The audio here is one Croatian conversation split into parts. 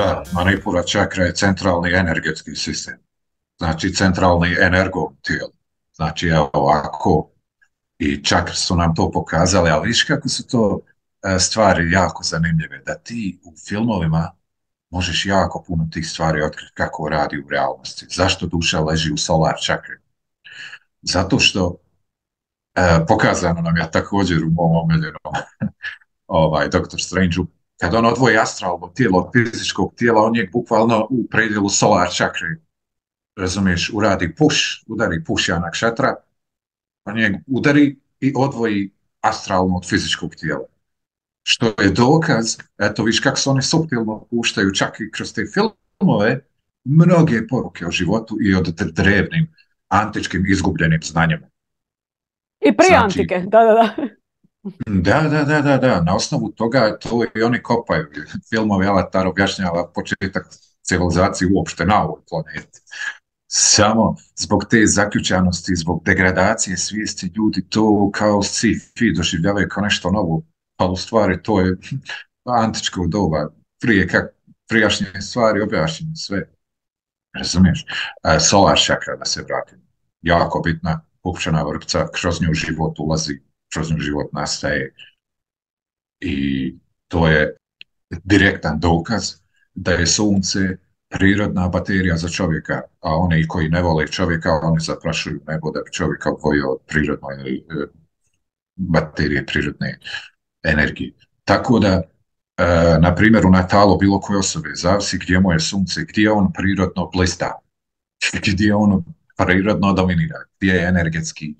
Da, Manipura čakra je centralni energetski sistem. Znači centralni energo tijelo. Znači evo ovako i čakre su nam to pokazali, ali viš kako su to stvari jako zanimljive, da ti u filmovima možeš jako puno tih stvari otkriti kako radi u realnosti. Zašto duša leži u solar čakri? Zato što pokazano nam je također u mom omiljenom Dr. Strange-u, kad on odvoji astralno tijelo od fizičkog tijela, on je bukvalno u predjelu solar čakre, razumiješ, udari push Janak Šatra, on je udari i odvoji astralno od fizičkog tijela. Što je dokaz, eto viš kako se oni suptilno puštaju čak i kroz te filmove, mnoge poruke o životu i o drevnim, antičkim, izgubljenim znanjima. I prije antike, da. Da, na osnovu toga to i oni kopaju. Filmovi Avatar objašnjava početak civilizacije uopšte na ovoj planeti. Samo zbog te zaključanosti, zbog degradacije svijesti ljudi to kao sci-fi doživljavaju kao nešto novo, pa u stvari to je antičko doba, prijašnje stvari objašnjene sve. Razumiješ? Solar čakra, da se vratim, jako bitna pupčana vrpca, kroz nju život ulazi, kroz nju život nastaje i to je direktan dokaz da je sunce prirodna baterija za čovjeka, a oni koji ne vole čovjeka, oni zaprašuju nebo da bi čovjeka odvojio od prirodne baterije, prirodne energije. Tako da, na primjer, u natalu bilo koje osobe, zavisi gdje mu je sunce, gdje on prirodno blista, gdje on prirodno dominira, gdje je energetski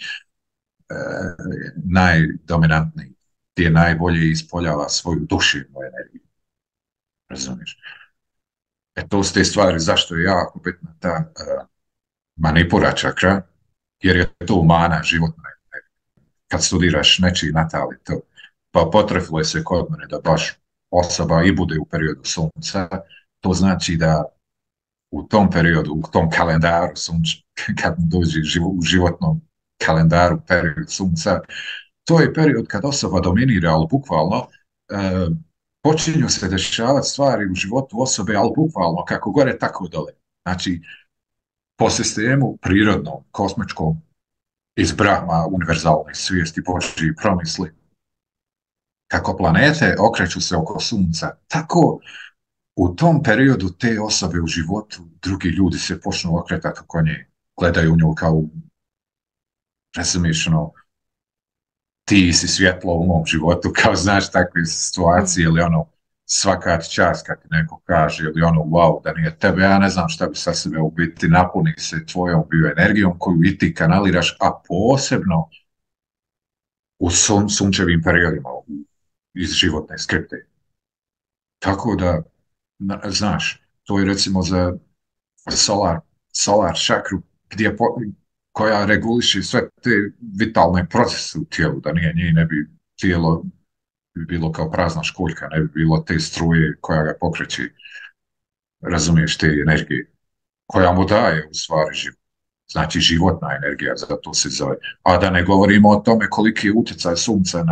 najdominantniji, gdje najbolje ispoljava svoju duševnu energiju. Razumiješ? To su te stvari zašto je jako bitna ta Manipura čakra, jer je to mana životna energija. Kad studiraš nečiji natali, to, pa potrefilo se kod mene da baš osoba i bude u periodu sunca, to znači da u tom periodu, u tom kalendaru sunca, kad dođe u životnom kalendaru period sunca, to je period kad osoba dominira, ali bukvalno počinju se dešavati stvari u životu osobe, ali bukvalno kako gore, tako dole. Znači, po sistemu prirodnom, kosmičkom, iz Brahma, univerzalne svijesti, Božji promisli, kako planete okreću se oko sunca, tako u tom periodu te osobe u životu, drugi ljudi se počnu okretati oko nje, gledaju nju kao, razumiješ, ti si svjetlo u mom životu, kao znaš takve situacije, ili svaka čast kad ti neko kaže, ili wow, da nije tebe, ja ne znam šta bi sa sebe u biti, napuni se tvojom bioenergijom koju i ti kanaliraš, a posebno u sunčevim periodima iz životne skripte. Tako da, znaš, to je recimo za solar čakru, koja reguliše sve te vitalne procese u tijelu, da nije njih ne bi tijelo bilo kao prazna školjka, ne bi bilo te struje koja ga pokreće, razumiješ, te energije, koja mu daje u stvari život. Znači životna energija, zato se zove. A da ne govorimo o tome koliki je utjecaj sunca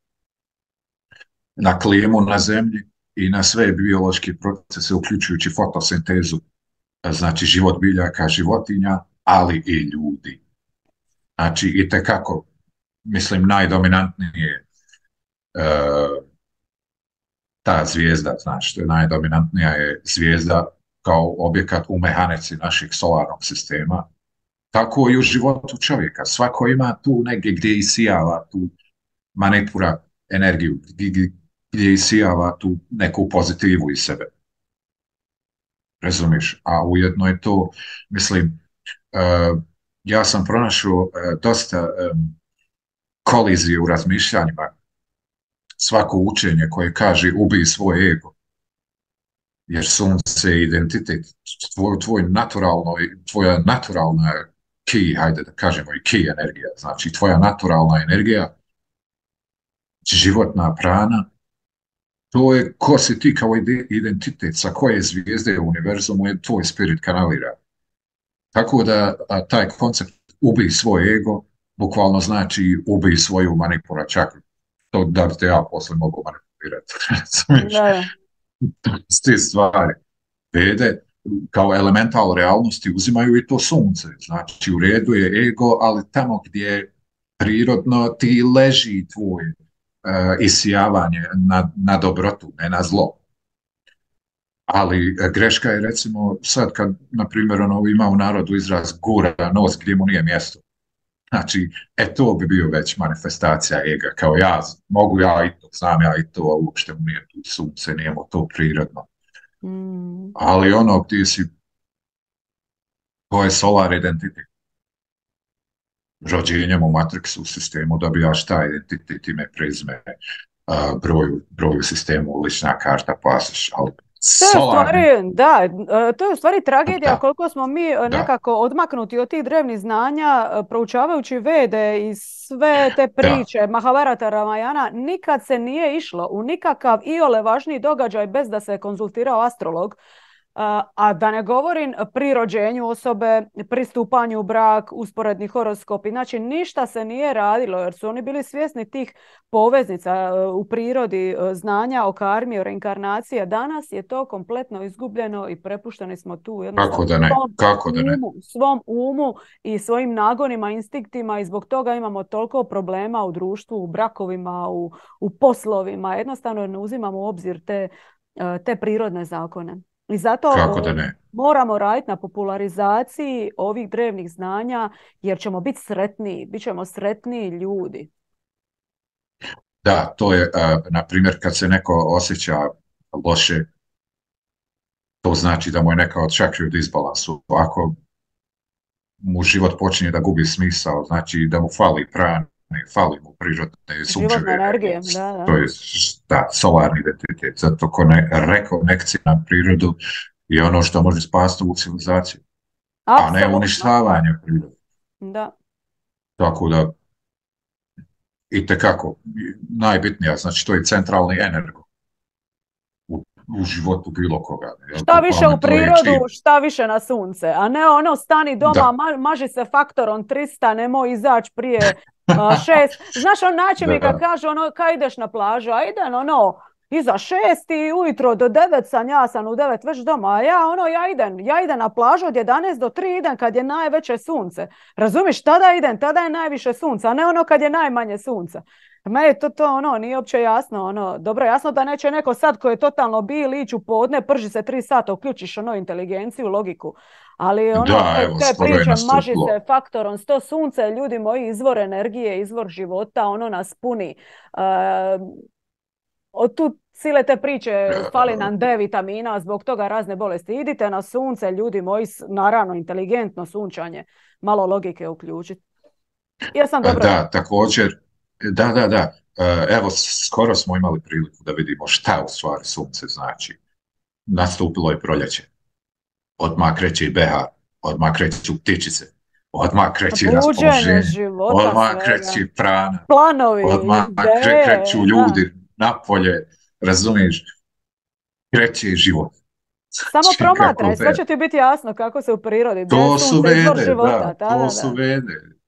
na klimu na zemlji i na sve biološke procese, uključujući fotosintezu, znači život biljaka, životinja, ali i ljudi. Znači, itekako, mislim, najdominantnije ta zvijezda, znači, najdominantnija je zvijezda kao objekat u mehanici našeg solarnog sistema, tako i u životu čovjeka. Svako ima tu negdje gdje isijava tu Manipura energiju, gdje isijava tu neku pozitivu iz sebe. Razumiješ? A ujedno je to, mislim, ja sam pronašao dosta kolizije u razmišljanjima. Svako učenje koje kaže ubij svoj ego, jer sunce je identitet, tvoja naturalna ki, hajde da kažemo i ki energija, znači tvoja naturalna energija, životna prana, to je ko si ti kao identitet, sa koje zvijezde u univerzumu je tvoj spirit kanalira. Tako da taj koncept ubij svoj ego bukvalno znači ubij svoju Manipura čakru. To da bi te ja posle mogu manipulirati. S te stvari. Vede kao elemental realnosti uzimaju i to sunce. Znači u redu je ego, ali tamo gdje prirodno ti leži tvoj isijavanje na dobrotu, ne na zlo. Ali greška je recimo sad kad, na primjer, ima u narodu izraz gura nos gdje mu nije mjesto. Znači, to bi bio već manifestacija ega, kao ja, mogu ja i to, znam ja i to, a uopšte mu nije tu sunce, nijemo to prirodno. Ali ono gdje si, to je solar identitet. Rođenjem u Matrixu u sistemu dobijaš taj identitet, ime, prezime, broj u sistemu, lična karta, pasoš, ali to je u stvari tragedija koliko smo mi nekako odmaknuti od tih drevnih znanja, proučavajući Vede i sve te priče, Mahabharata, Ramayana, nikad se nije išlo u nikakav iole važniji događaj bez da se konzultirao astrolog. A da ne govorim pri rođenju osobe, pri stupanju u brak, usporedni horoskopi. Znači ništa se nije radilo jer su oni bili svjesni tih poveznica u prirodi, znanja o karmi, o reinkarnaciji. Danas je to kompletno izgubljeno i prepušteni smo tu jednostavno svom umu i svojim nagonima, instinktima i zbog toga imamo toliko problema u društvu, u brakovima, u poslovima. Jednostavno ne uzimamo u obzir te prirodne zakone. I zato moramo raditi na popularizaciji ovih drevnih znanja jer ćemo biti sretniji, bit ćemo sretniji ljudi. Da, to je, na primjer, kad se neko osjeća loše, to znači da mu je neka od čakri u disbalansu. Ako mu život počinje da gubi smisao, znači da mu fali prane, fali mu prirodne sunčeve energije. To je solarni identitet. Zato rekonekcija na prirodu je ono što može spasti u civilizaciju. A ne uništavanje prirode. Da. Tako da, itekako, najbitnija, znači to je centralni energo u životu bilo koga. Šta više u prirodu, šta više na sunce. A ne ono, stani doma, maži se faktorom 300, nemoj izaći prije 6. Znaš, on način mi kad kaže, kad ideš na plažu, a idem, iza 6 i ujutro do 9 ja sam u 9 već doma, a ja idem na plažu od 11 do 3 idem kad je najveće sunce. Razumiš, tada idem, tada je najviše sunca, a ne kad je najmanje sunca. Meni to nije uopće jasno, dobro, jasno da neće neko sad ko je totalno bil ići u podne, prži se 3 sata, uključiš inteligenciju, logiku, ali te priče maži se faktorom 100 sunce, ljudi moji, izvor energije, izvor života, nas puni. Od tu sile te priče, fali nam D vitamina, zbog toga razne bolesti. Idite na sunce, ljudi moji, naravno, inteligentno sunčanje, malo logike uključiti. Jesam dobro? Da, također, da. Evo, skoro smo imali priliku da vidimo šta u stvari sunce znači. Nastupilo je proljeće. Odmah kreće i behar, odmah kreću ptičice, odmah kreće raspoloženje, odmah kreće prana, planovi, odmah kreću ljudi napolje, razumiješ, kreće život. Samo promatraj, sve će ti biti jasno kako se u prirodi. To su Vede, to su Vede.